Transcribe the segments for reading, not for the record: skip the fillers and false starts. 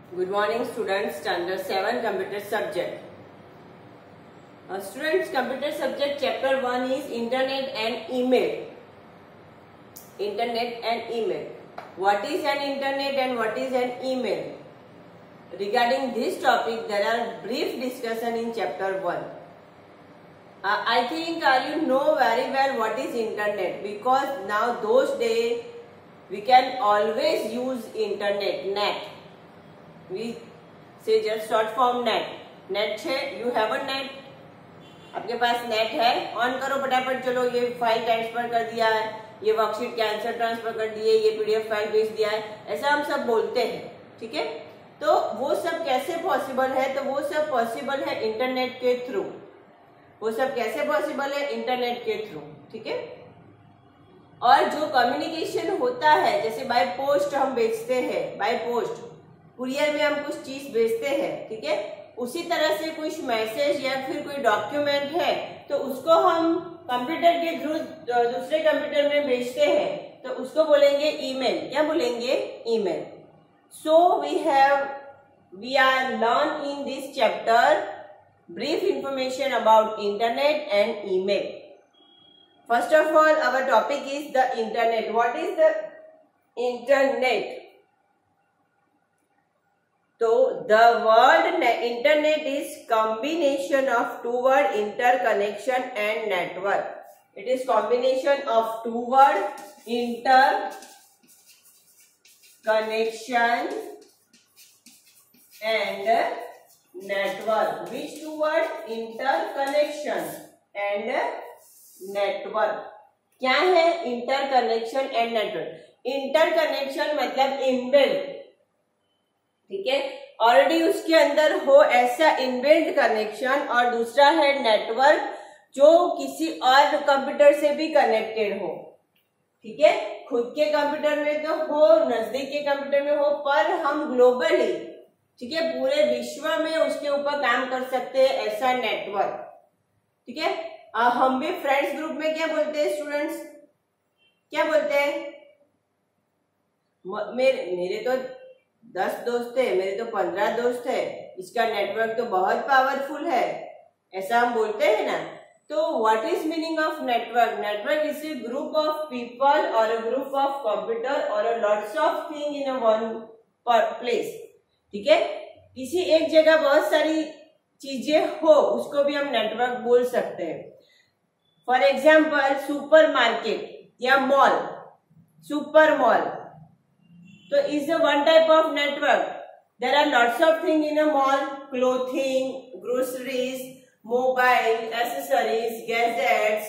Good morning students, standard 7 computer subject. Students, computer subject chapter 1 is internet and email. Internet and email. What is an internet and what is an email? Regarding this topic, there are brief discussion in chapter 1. I think you know very well what is internet, because now those days we can always use internet, net. We say just short form net. Net है, you have a net. आपके पास net है, on करो फटाफट, चलो ये file transfer कर दिया है, ये वर्कशीट के आंसर ट्रांसफर कर दिए, ये पीडीएफ फाइल भेज दिया है, ऐसा हम सब बोलते हैं, ठीक है। तो वो सब कैसे पॉसिबल है? तो वो सब पॉसिबल है इंटरनेट के थ्रू। वो सब कैसे पॉसिबल है? इंटरनेट के थ्रू, ठीक है। और जो कम्युनिकेशन होता है, जैसे बाय पोस्ट हम भेजते हैं, बाय पोस्ट कुरियर में हम कुछ चीज भेजते हैं, ठीक है। उसी तरह से कुछ मैसेज या फिर कोई डॉक्यूमेंट है तो उसको हम कंप्यूटर के थ्रू दूसरे कंप्यूटर में भेजते हैं, तो उसको बोलेंगे ईमेल। क्या बोलेंगे? Email. So we are learn in this chapter brief information about internet and email. First of all, our topic is the internet. What is the internet? So the word internet is combination of two word interconnection and network. It is combination of two word interconnection and network. Which two word? Interconnection and network. क्या है interconnection and network? Interconnection मतलब inbuilt, ठीक है, already उसके अंदर हो ऐसा inbuilt connection. और दूसरा है नेटवर्क, जो किसी और कंप्यूटर से भी कनेक्टेड हो, ठीक है। खुद के कंप्यूटर में तो हो, नजदीक के कंप्यूटर में हो, पर हम ग्लोबली, ठीक है, पूरे विश्व में उसके ऊपर काम कर सकते हैं, ऐसा नेटवर्क, ठीक है। हम भी फ्रेंड्स ग्रुप में क्या बोलते हैं स्टूडेंट्स? क्या बोलते हैं? मेरे तो 10 दोस्त है, मेरे तो 15 दोस्त है, इसका नेटवर्क तो बहुत पावरफुल है, ऐसा हम बोलते हैं ना। तो what is meaning of network? Network is a group of people और अ ग्रुप ऑफ कंप्यूटर और lots of thing in a one place, ठीक है। किसी एक जगह बहुत सारी चीजें हो, उसको भी हम नेटवर्क बोल सकते हैं। फॉर एग्जाम्पल सुपर मार्केट या मॉल, सुपर मॉल तो is a one type of network. There are lots of things in a mall: clothing, groceries, mobile, accessories, gadgets,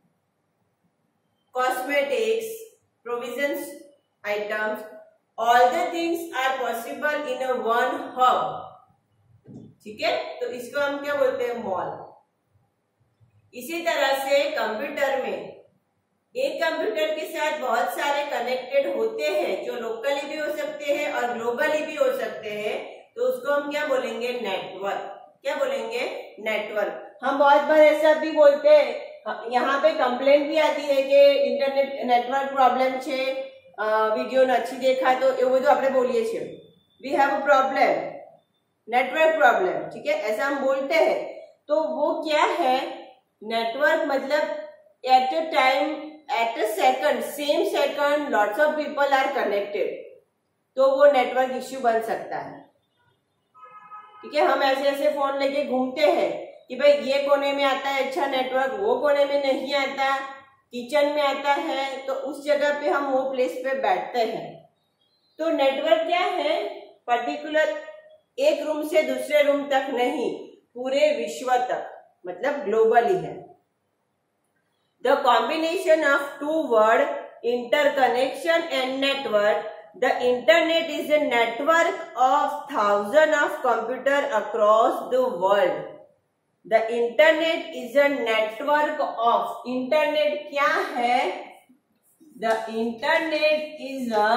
cosmetics, provisions items. All the things are possible in a one hub, ठीक है। तो इसको हम क्या बोलते हैं? Mall. इसी तरह से कंप्यूटर में एक कंप्यूटर के साथ बहुत सारे कनेक्टेड होते हैं, जो लोकली भी हो सकते हैं और ग्लोबली भी हो सकते हैं, तो उसको हम क्या बोलेंगे? नेटवर्क। क्या बोलेंगे? नेटवर्क। हम बहुत बार ऐसा भी बोलते हैं, यहाँ पे कंप्लेंट भी आती है कि इंटरनेट नेटवर्क प्रॉब्लम छे, वीडियो નથી देखा, तो ये બધું આપણે बोलिए छे, we have a problem, network problem, ठीक है, ऐसा हम बोलते हैं। तो वो क्या है? नेटवर्क मतलब at a time, at a second, same second lots of people are connected, तो वो नेटवर्क इश्यू बन सकता है, ठीक है। हम ऐसे ऐसे फोन लेके घूमते हैं कि भाई ये कोने में आता है अच्छा नेटवर्क, वो कोने में नहीं आता, किचन में आता है, तो उस जगह पे हम वो प्लेस पे बैठते हैं। तो नेटवर्क क्या है? पर्टिकुलर एक रूम से दूसरे रूम तक नहीं, पूरे विश्व तक, मतलब ग्लोबली है। The combination of two word interconnection and network. The internet is a network of thousands of computers across the world. The internet is a network of. Internet क्या है? The internet is a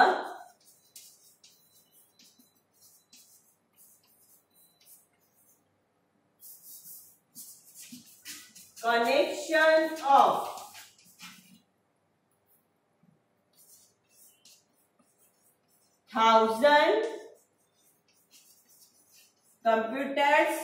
connection of thousand computers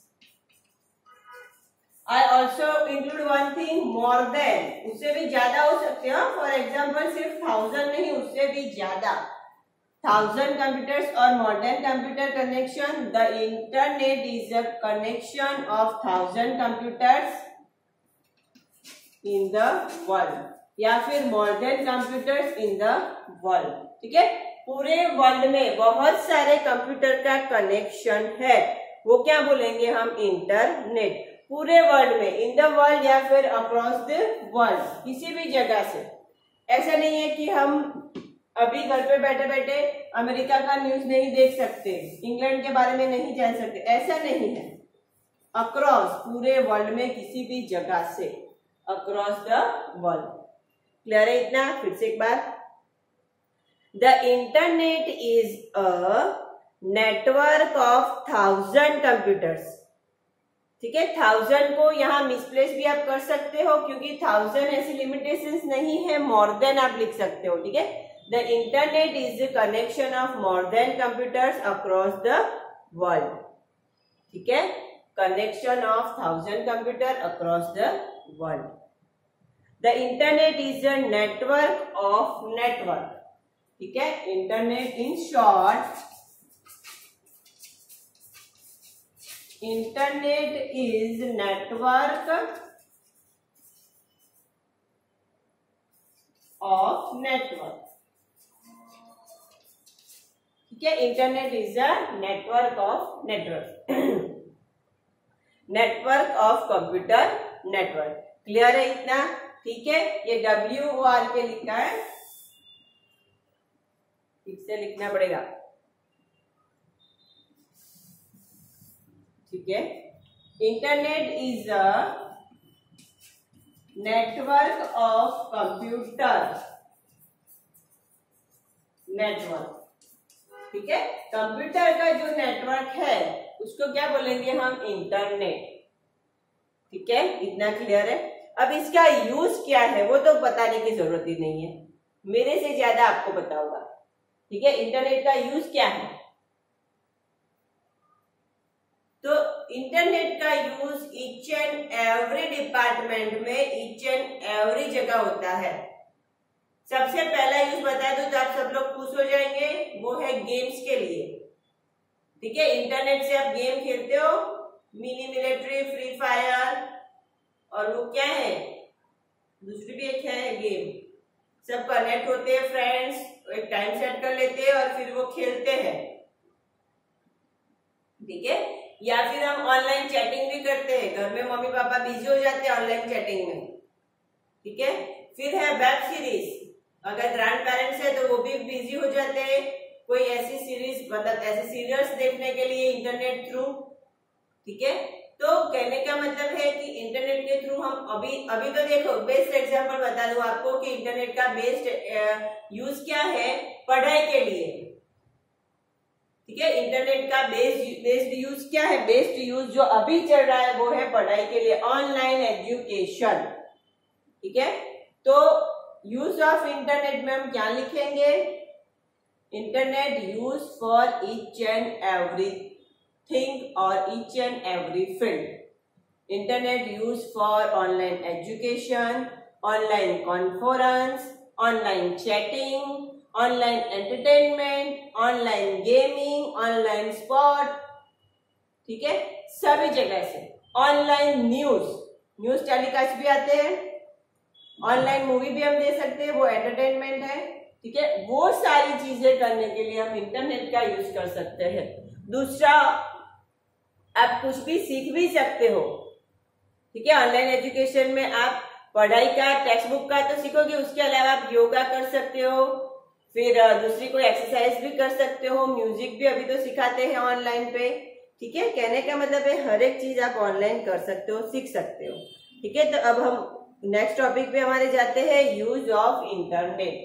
I also include one thing more than, उससे भी ज्यादा हो सकते हैं। For example सिर्फ 1000 नहीं, उससे भी ज्यादा 1000 computers or modern computer connection. The internet is a connection of 1000 computers in the world, या फिर more than computers in the world। ठीक है, पूरे वर्ल्ड में बहुत सारे कंप्यूटर का कनेक्शन है, वो क्या बोलेंगे हम, इंटरनेट। पूरे वर्ल्ड में, इन द वर्ल्ड या फिर अक्रॉस द वर्ल्ड, किसी भी जगह से। ऐसा नहीं है कि हम अभी घर पे बैठे बैठे अमेरिका का न्यूज नहीं देख सकते, इंग्लैंड के बारे में नहीं जान सकते, ऐसा नहीं है। अक्रॉस, पूरे वर्ल्ड में किसी भी जगह से, अक्रॉस द वर्ल्ड। क्लियर है इतना? फिर से एक बार, the internet is a network of 1000 computers. ठीक है, 1000 को यहाँ मिसप्लेस भी आप कर सकते हो, क्योंकि 1000 ऐसी लिमिटेशंस नहीं है, मोर देन आप लिख सकते हो। ठीक है, the internet is the connection of more than computers across the world. ठीक है, connection of 1000 computer across the world. The internet is a network of network. ठीक है, internet in short, internet is network of network. ठीक है, internet is a network of network, network of computer network. Clear है इतना? ठीक है, ये WOR के लिखा है, ठीक से लिखना पड़ेगा। ठीक है, internet is a network of computer network. ठीक है, कंप्यूटर का जो नेटवर्क है उसको क्या बोलेंगे हम, इंटरनेट। ठीक है, इतना क्लियर है? अब इसका यूज क्या है वो तो बताने की जरूरत ही नहीं है, मेरे से ज्यादा आपको पता होगा। ठीक है, इंटरनेट का यूज क्या है? तो इंटरनेट का use each and every department में, ईच एंड एवरी जगह होता है। सबसे पहला यूज बता दूं तो आप सब लोग खुश हो जाएंगे, वो है गेम्स के लिए। ठीक है, इंटरनेट से आप गेम खेलते हो, मिनी मिलिट्री, फ्री फायर, और वो क्या है, दूसरी भी एक है गेम। सब कनेक्ट होते हैं फ्रेंड्स, एक टाइम सेट कर लेते हैं और फिर वो खेलते हैं। ठीक है, या फिर हम ऑनलाइन चैटिंग भी करते हैं, घर में मम्मी पापा बिजी हो जाते हैं ऑनलाइन चैटिंग में। ठीक है, फिर है वेब सीरीज, अगर ग्रैंड पेरेंट्स है तो वो भी बिजी हो जाते हैं कोई ऐसी सीरीज, मतलब ऐसे सीरियल्स देखने के लिए इंटरनेट थ्रू। ठीक है, तो कहने का मतलब है कि इंटरनेट के थ्रू हम अभी तो देखो, बेस्ट एग्जांपल बता दूं आपको कि इंटरनेट का बेस्ट यूज क्या है, पढ़ाई के लिए। ठीक है, इंटरनेट का बेस्ड यूज क्या है, बेस्ट यूज जो अभी चल रहा है वो है पढ़ाई के लिए, ऑनलाइन एजुकेशन। ठीक है, तो यूज ऑफ इंटरनेट में हम क्या लिखेंगे, internet use for each and every thing और each and every field. Internet use for online education, online conference, online chatting, online entertainment, online gaming, online sport. ठीक है, सभी जगह से। ऑनलाइन न्यूज टेलीकास्ट भी आते हैं, ऑनलाइन मूवी भी हम दे सकते हैं, वो एंटरटेनमेंट है। ठीक है, वो सारी चीजें करने के लिए हम इंटरनेट का यूज कर सकते हैं। दूसरा, आप कुछ भी सीख भी सकते हो। ठीक है, ऑनलाइन एजुकेशन में आप पढ़ाई का, टेक्स्ट बुक का तो सीखोगे, उसके अलावा आप योगा कर सकते हो, फिर दूसरी कोई एक्सरसाइज भी कर सकते हो, म्यूजिक भी अभी तो सिखाते हैं ऑनलाइन पे। ठीक है, कहने का मतलब है हर एक चीज आप ऑनलाइन कर सकते हो, सीख सकते हो। ठीक है, तो अब हम नेक्स्ट टॉपिक पे हमारे जाते हैं, use of internet.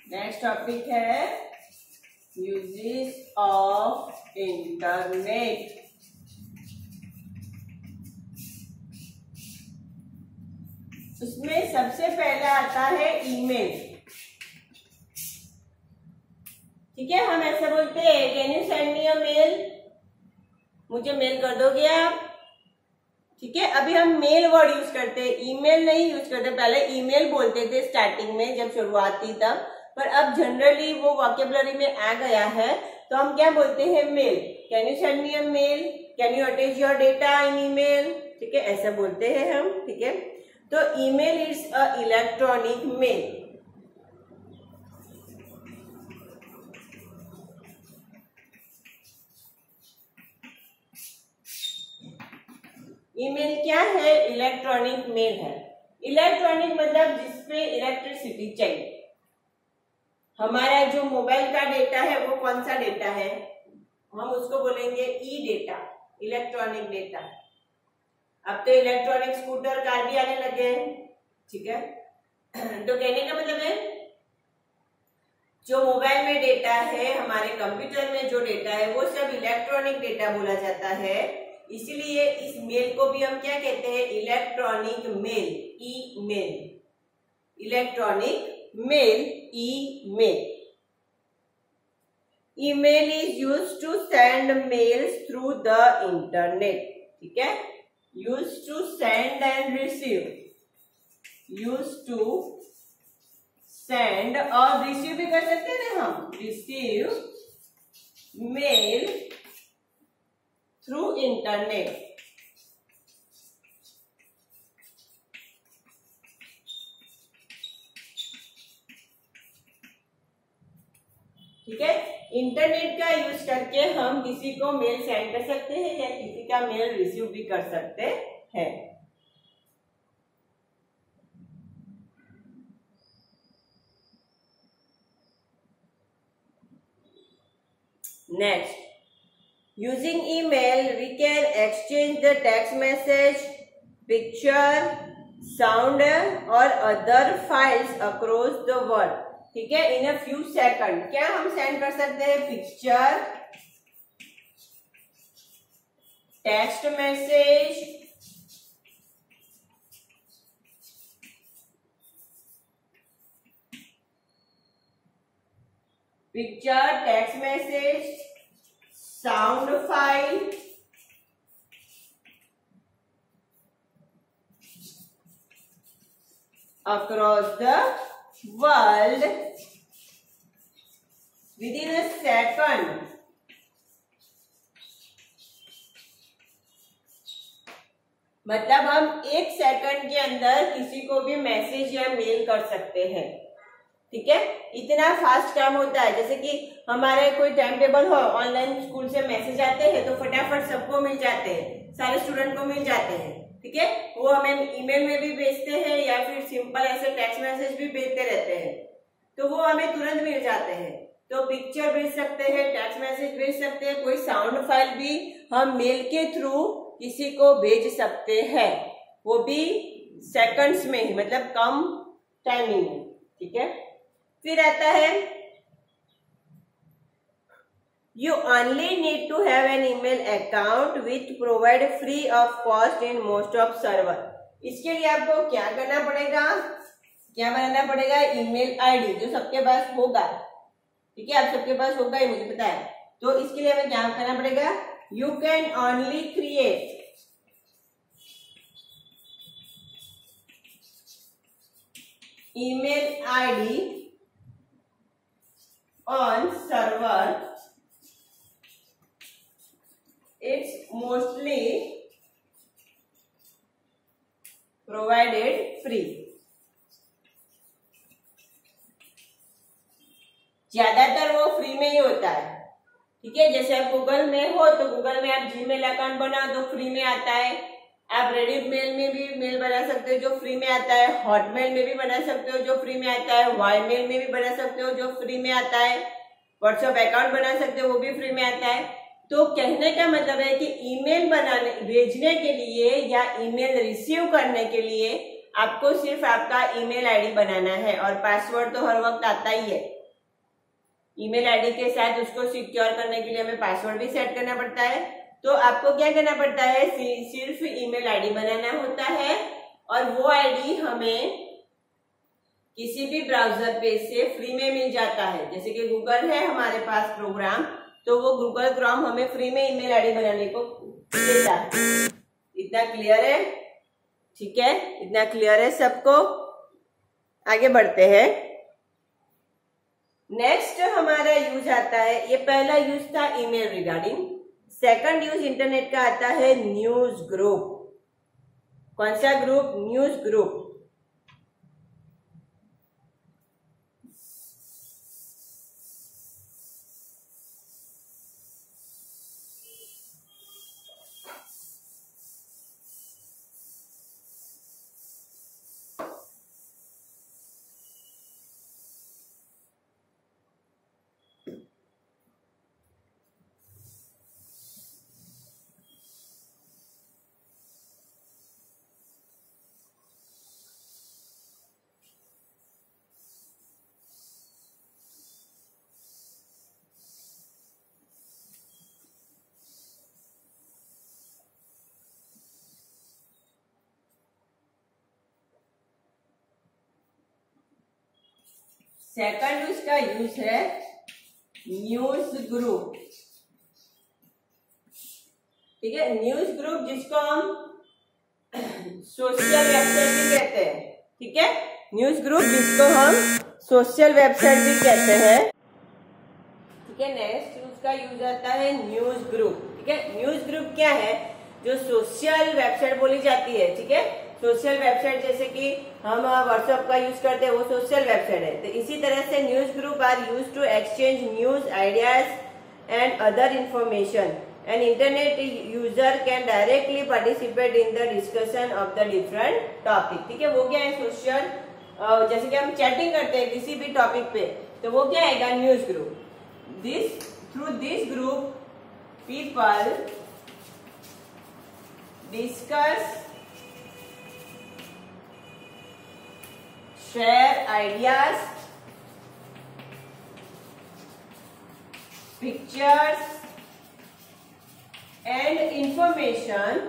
Next topic है यूजेस ऑफ इंटरनेट। उसमें सबसे पहला आता है ईमेल। ठीक है, हम ऐसे बोलते हैं can you send me a mail, मुझे मेल कर दोगे आप। ठीक है, अभी हम मेल वर्ड यूज करते हैं, ईमेल नहीं यूज करते। पहले ईमेल बोलते थे स्टार्टिंग में जब शुरुआत थी तब, पर अब जनरली वो वोकैबुलरी में आ गया है तो हम क्या बोलते हैं mail. Can you send me a mail, can you attach your data in email. ठीक है, ऐसा बोलते हैं हम। ठीक है, तो email is a electronic mail. Email क्या है? इलेक्ट्रॉनिक मेल है। इलेक्ट्रॉनिक मतलब जिसपे इलेक्ट्रिसिटी चाहिए। हमारा जो मोबाइल का डेटा है वो कौन सा डेटा है? हम उसको बोलेंगे ई डेटा, इलेक्ट्रॉनिक डेटा। अब तो इलेक्ट्रॉनिक स्कूटर कार भी आने लगे हैं। ठीक है, तो कहने का मतलब है जो मोबाइल में डेटा है, हमारे कंप्यूटर में जो डेटा है वो सब इलेक्ट्रॉनिक डेटा बोला जाता है। इसीलिए इस मेल को भी हम क्या कहते हैं? Electronic mail, e mail. Electronic mail, e mail. Email is used to send mails through the internet. ठीक है, used to send and receive, used to send और रिसीव भी कर सकते हैं ना हम, रिसीव मेल थ्रू इंटरनेट। ठीक है, इंटरनेट का यूज करके हम किसी को मेल सेंड कर सकते हैं या किसी का मेल रिसीव भी कर सकते हैं। Next, using email we can exchange the text message, picture, sound or other files across the world. ठीक है, in a few seconds क्या हम सेंड कर सकते हैं? Picture, text message, picture, text message, sound file, across the world within a second। मतलब हम एक सेकंड के अंदर किसी को भी मैसेज या मेल कर सकते हैं। ठीक है, इतना फास्ट काम होता है। जैसे कि हमारे कोई टाइम टेबल हो, ऑनलाइन स्कूल से मैसेज आते हैं तो फटाफट सबको मिल जाते हैं, सारे स्टूडेंट को मिल जाते हैं। ठीक है, वो हमें ईमेल में भी भेजते हैं या फिर सिंपल ऐसे टेक्स्ट मैसेज भी भेजते रहते हैं, तो वो हमें तुरंत मिल जाते हैं। तो पिक्चर भेज सकते हैं, टेक्स्ट मैसेज भेज सकते हैं, कोई साउंड फाइल भी हम मेल के थ्रू किसी को भेज सकते हैं, वो भी सेकंड्स में ही, मतलब कम टाइमिंग में। ठीक है, फिर आता है You only need to have an email account which provide free of cost in most of server। इसके लिए आपको क्या करना पड़ेगा? क्या बनाना पड़ेगा? ईमेल आईडी जो सबके पास होगा। ठीक है, आप सबके पास होगा ही, मुझे पता है। तो इसके लिए हमें क्या करना पड़ेगा? You can only create email ID on server। It's mostly provided free। ज्यादातर वो फ्री में ही होता है। ठीक है, जैसे आप गूगल में हो तो गूगल में आप जीमेल अकाउंट बनाओ तो फ्री में आता है। आप रेडिट मेल में भी मेल बना सकते हो जो फ्री में आता है, हॉटमेल में भी बना सकते हो जो फ्री में आता है, वाईमेल में भी बना सकते हो जो फ्री में आता है, व्हाट्सएप अकाउंट बना सकते हो वो भी फ्री में आता है। तो कहने का मतलब है कि ईमेल बनाने, भेजने के लिए या ईमेल रिसीव करने के लिए आपको सिर्फ आपका ईमेल आईडी बनाना है और पासवर्ड तो हर वक्त आता ही है। ईमेल आईडी के साथ उसको सिक्योर करने के लिए हमें पासवर्ड भी सेट करना पड़ता है। तो आपको क्या करना पड़ता है, सिर्फ ईमेल आईडी बनाना होता है और वो आईडी हमें किसी भी ब्राउजर पे से फ्री में मिल जाता है। जैसे कि गूगल है हमारे पास प्रोग्राम, तो वो गूगल क्रोम हमें फ्री में ईमेल आईडी बनाने को देता है। इतना क्लियर है? ठीक है, इतना क्लियर है सबको? आगे बढ़ते हैं। नेक्स्ट हमारा यूज आता है, ये पहला यूज था email regarding. Second use internet का आता है न्यूज ग्रुप। कौन सा ग्रुप? News group. सेकंड उसका यूज है न्यूज ग्रुप। ठीक है, न्यूज ग्रुप जिसको हम सोशल वेबसाइट भी कहते हैं। ठीक है, न्यूज ग्रुप जिसको हम सोशल वेबसाइट भी कहते हैं। ठीक है, नेक्स्ट उसका यूज आता है न्यूज ग्रुप। ठीक है, न्यूज ग्रुप क्या है? जो सोशल वेबसाइट बोली जाती है। ठीक है, सोशल वेबसाइट जैसे कि हम व्हाट्सएप का यूज करते हैं, वो सोशल वेबसाइट है। तो इसी तरह से news group are use to exchange news, ideas and other information. An internet user can directly participate in the discussion of the different topic. ठीक है, वो क्या है? सोशल, जैसे कि हम चैटिंग करते हैं किसी भी टॉपिक पे, तो वो क्या आएगा? News group. Through this group people discuss, share ideas, pictures and information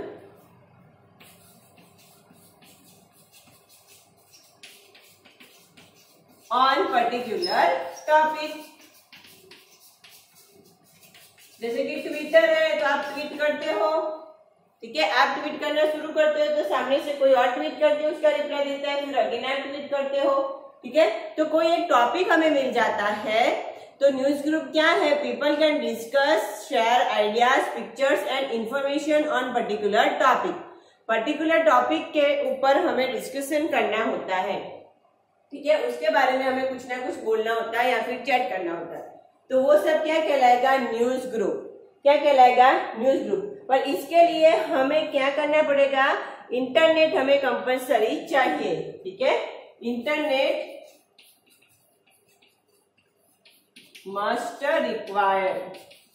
on particular topic। जैसे कि ट्विटर है तो आप ट्वीट करते हो। ठीक है, आप ट्वीट करना शुरू करते हो तो सामने से कोई और ट्वीट करके उसका रिप्लाई देता है, फिर अगेन आप ट्वीट करते हो। ठीक है, तो कोई एक टॉपिक हमें मिल जाता है। तो न्यूज ग्रुप क्या है? People can discuss, share ideas, pictures and information on particular topic. Particular topic के ऊपर हमें डिस्कशन करना होता है। ठीक है, उसके बारे में हमें कुछ ना कुछ बोलना होता है या फिर चैट करना होता है। तो वो सब क्या कहलाएगा? News group. क्या कहलाएगा? News group. पर इसके लिए हमें क्या करना पड़ेगा? इंटरनेट हमें कंपलसरी चाहिए। ठीक है, इंटरनेट मस्ट रिक्वायर्ड।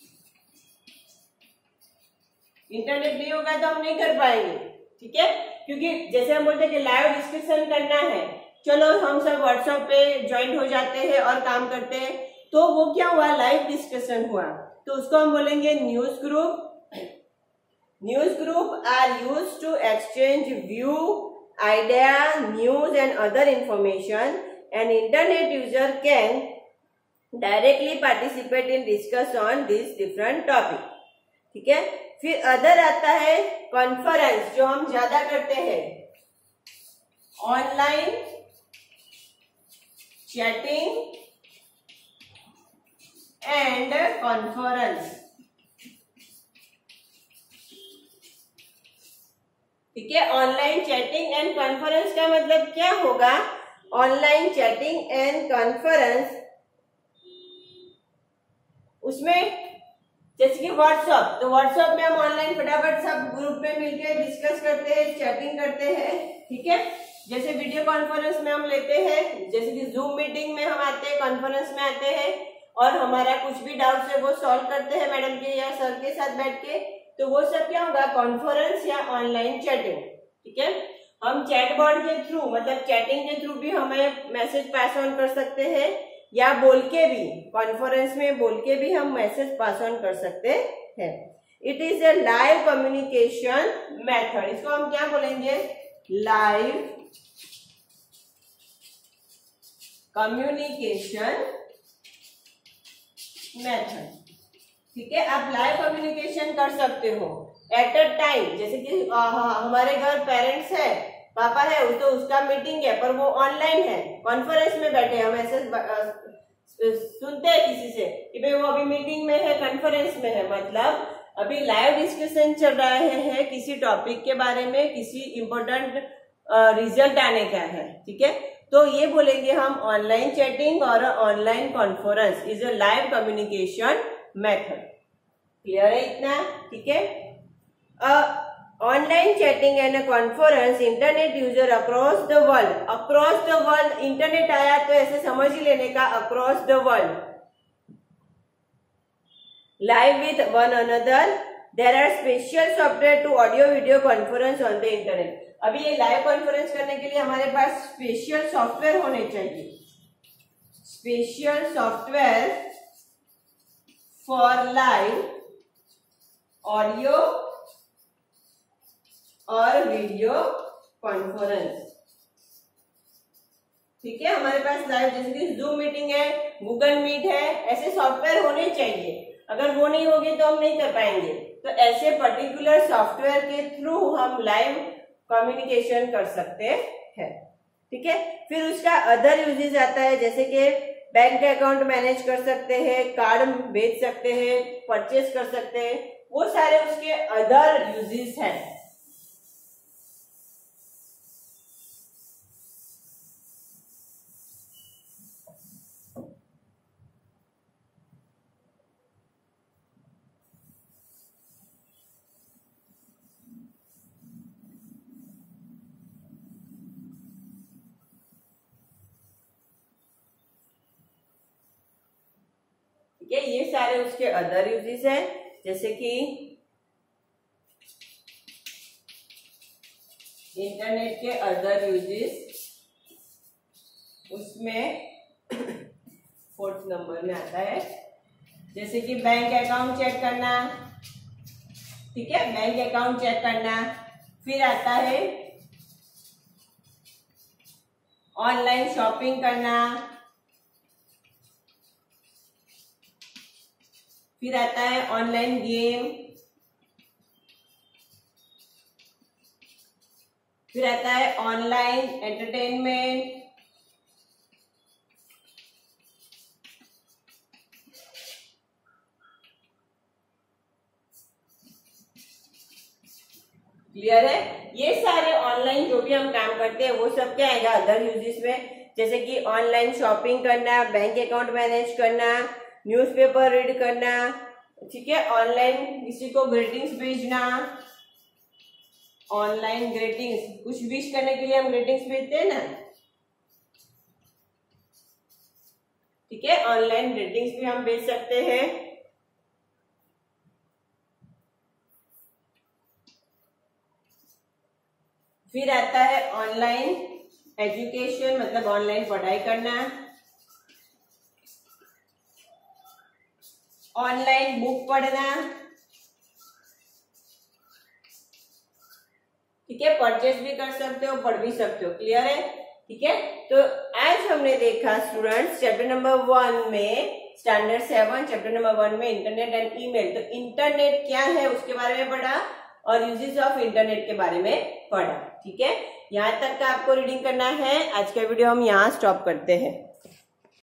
इंटरनेट नहीं होगा तो हम नहीं कर पाएंगे। ठीक है, क्योंकि जैसे हम बोलते हैं कि लाइव डिस्कशन करना है, चलो हम सब व्हाट्सएप पे ज्वाइन हो जाते हैं और काम करते हैं, तो वो क्या हुआ? लाइव डिस्कशन हुआ। तो उसको हम बोलेंगे news group. News group are used to exchange view, idea, news and other information. An internet user can directly participate in discuss on this different topic. ठीक है, फिर अदर आता है कॉन्फ्रेंस, जो हम ज्यादा करते हैं। Online chatting and conference. ठीक है, ऑनलाइन चैटिंग एंड कॉन्फ्रेंस का मतलब क्या होगा? ऑनलाइन चैटिंग एंड कॉन्फ्रेंस, उसमें जैसे कि व्हाट्सएप, तो व्हाट्सएप में हम ऑनलाइन फटाफट सब ग्रुप में मिलकर डिस्कस करते हैं, चैटिंग करते हैं। ठीक है, जैसे वीडियो कॉन्फ्रेंस में हम लेते हैं, जैसे कि जूम मीटिंग में हम आते हैं, कॉन्फ्रेंस में आते हैं और हमारा कुछ भी डाउट है वो सॉल्व करते हैं मैडम के या सर के साथ बैठ के। तो वो सब क्या होगा? कॉन्फ्रेंस या ऑनलाइन चैटिंग। ठीक है, हम चैटबॉट के थ्रू, मतलब चैटिंग के थ्रू भी हमें मैसेज पास ऑन कर सकते हैं, या बोल के भी, कॉन्फ्रेंस में बोल के भी हम मैसेज पास ऑन कर सकते हैं। It is a live communication method. इसको हम क्या बोलेंगे? Live communication method. ठीक है, आप लाइव कम्युनिकेशन कर सकते हो एट अ टाइम। जैसे कि हमारे घर पेरेंट्स है, पापा है, तो उसका मीटिंग है पर वो ऑनलाइन है, कॉन्फ्रेंस में बैठे, हम ऐसे सुनते हैं किसी से कि भाई वो अभी मीटिंग में है, कॉन्फ्रेंस में है, मतलब अभी लाइव डिस्कशन चल रहा है किसी टॉपिक के बारे में, किसी इम्पोर्टेंट रिजल्ट आने का है। ठीक है, तो ये बोलेंगे हम ऑनलाइन चैटिंग और online conference is a live communication method. Clear है इतना? ठीक है, online chatting and conference internet user across the world. Across the world internet आया तो ऐसे समझ ही लेने का, across the world, live with one another, there are special software to audio video conference on the internet. अभी ये live conference करने के लिए हमारे पास स्पेशल सॉफ्टवेयर होने चाहिए, special software for live audio और वीडियो कॉन्फ्रेंस। ठीक है, हमारे पास लाइव जैसे कि जूम मीटिंग है, गूगल मीट है, ऐसे सॉफ्टवेयर होने चाहिए। अगर वो नहीं होगी तो हम नहीं कर पाएंगे। तो ऐसे पर्टिकुलर सॉफ्टवेयर के थ्रू हम लाइव कम्युनिकेशन कर सकते हैं। ठीक है, फिर उसका अदर यूजेस आता है, जैसे कि बैंक अकाउंट मैनेज कर सकते हैं, कार्ड बेच सकते हैं, परचेज कर सकते हैं, वो सारे उसके अदर यूजेस हैं। ये सारे उसके अदर यूजेस हैं, जैसे कि इंटरनेट के अदर यूजेस, उसमें 4th नंबर में आता है, जैसे कि बैंक अकाउंट चेक करना। ठीक है, बैंक अकाउंट चेक करना। फिर आता है ऑनलाइन शॉपिंग करना। फिर आता है ऑनलाइन गेम। फिर आता है ऑनलाइन एंटरटेनमेंट। क्लियर है? ये सारे ऑनलाइन जो भी हम काम करते हैं वो सब क्या आएगा अदर यूजेस में, जैसे कि ऑनलाइन शॉपिंग करना, बैंक अकाउंट मैनेज करना, न्यूज़पेपर रीड करना। ठीक है, ऑनलाइन किसी को ग्रीटिंग्स भेजना, ऑनलाइन ग्रीटिंग्स, कुछ विश करने के लिए हम ग्रीटिंग्स भेजते हैं ना। ठीक है, ऑनलाइन ग्रीटिंग्स भी हम भेज सकते हैं। फिर आता है ऑनलाइन एजुकेशन, मतलब ऑनलाइन पढ़ाई करना, ऑनलाइन बुक पढ़ना। ठीक है, परचेज भी कर सकते हो, पढ़ भी सकते हो। क्लियर है? ठीक है, तो आज हमने देखा स्टूडेंट्स चैप्टर नंबर 1 में, स्टैंडर्ड 7 चैप्टर नंबर 1 में इंटरनेट एंड ईमेल। तो इंटरनेट क्या है उसके बारे में पढ़ा और यूजेस ऑफ इंटरनेट के बारे में पढ़ा। ठीक है, यहाँ तक का आपको रीडिंग करना है। आज का वीडियो हम यहाँ स्टॉप करते हैं।